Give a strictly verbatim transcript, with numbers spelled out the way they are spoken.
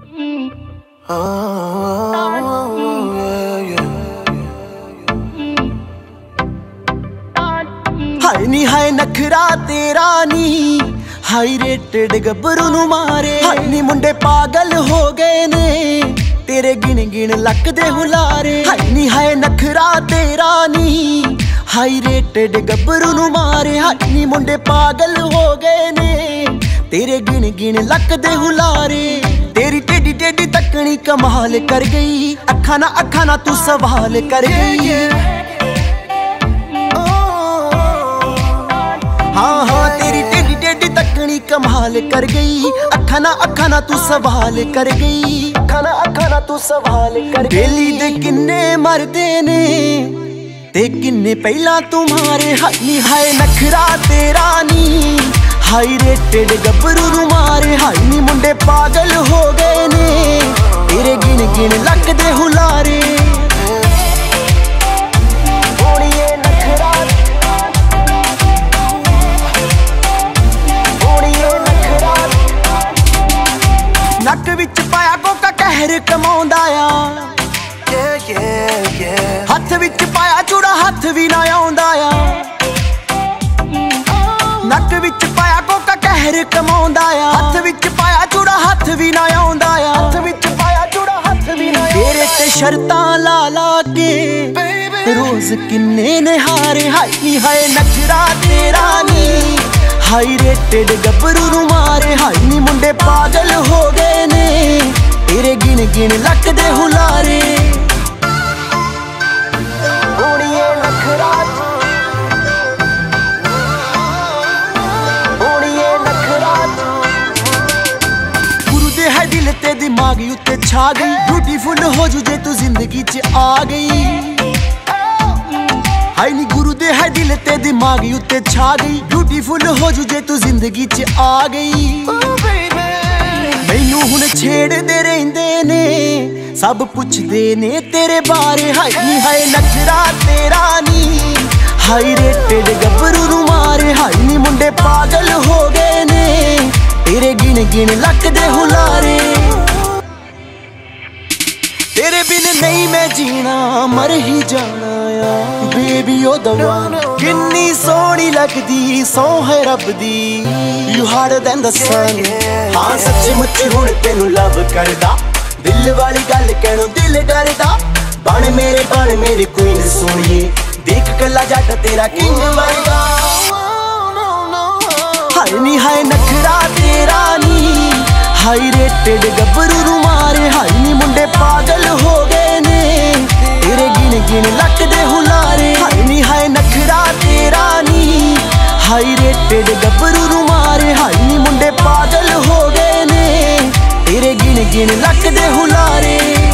हाय नी हाय नखरा तेरा नी high rated गब्बरू नू मारे। हाय नी मुंडे पागल हो गए ने तेरे गिन गिन लक दे हुलारे। हाय नी हाय नखरा तेरा नी हाई रेटेड गब्बरू नू मारे। हाय नी मुंडे पागल हो गए ने तेरे गिन गिन लक दे हुलारे। तेरी टेडी टेडी तकनी कमाल कर गई, अखा ना अखा ना तू सवाल कर गई। हाँ हाँ तेरी टेडी टेडी तकनी कमाल कर गई, अखा ना अखा ना तू सवाल कर गई। अखा ना अखा ना तू सवाल कर गई। बेली दे किन्ने मरदे ने ते किन्ने पहला तुम्हारे। हाय नी हाय नखरा तेरा नी हाई रेटेड गब्बरू नू मारे। हाय नी मुंडे पागल हो गए ने तेरे गिन गिन लक दे हुलारे। नक विच पाया कोका कहर कमाउंदा आ, हथ विच पाया चूड़ा हथ भी ना आउंदा आ। नक विच पाया कोका कहर कमाउंदा आ, हथ विच पाया चूड़ा हथ भी ना आउंदा आ। हथ विच पाया चूड़ा हथ भी ना तेरे ते शर्तां ला ला के रोज किन्ने निहारे। हाय नी हाय नखरा तेरा नी हाई रेटेड गब्बरू नू मारे। हाय नी मुंडे पागल हो गए ने तेरे गिन गिन लक दे हुलारे। ओड़िए नखरा ओड़िए नखरा गुरु दे है दिल ते दिमाग उत्ते छा गई। ब्यूटीफुल हो जू जे तू जिंदगी च आ गई। हाय नी गुरु दे है दिल ते दिमाग उत्ते छा गई। ब्यूटीफुल हो जू जे तू जिंदगी च आ गई। मैनू हुण छेड़दे रहिंदे ने सब पुछदे ने तेरे बारे। हाय नी हाय नखरा तेरा नी हाई रेटेड गब्बरू नू मारे। हाय नी मुंडे पागल हो गए ने तेरे गिन गिन लक दे हुलारे। तेरे बिन नहीं मैं जीना मर ही जाना आ बेबी ओ दवा। किन्नी सोहनी लगदी सौ है रब दी you harder than the sun. हाँ सच्ची मुच्ची हुण तेनू लव करदा, दिल वाली गल कहणों दिल डरदा। बन मेरे बन मेरी क्वीन सोहणीए, देख कला जट तेरा किंग वर्गा। हाय नी हाय नखरा तेरा नी हाई रेटेड गब्बरू नू मारे। हाय नी मुंडे पागल हो गए ने तेरे गिन गिन लक दे हुलारे। हाय नी हाय नखरा तेरा नी हाई रेटेड गब्बरू नू मारे। हाय नी मुंडे पागल हो गए ने तेरे गिन गिन लक दे हुलारे।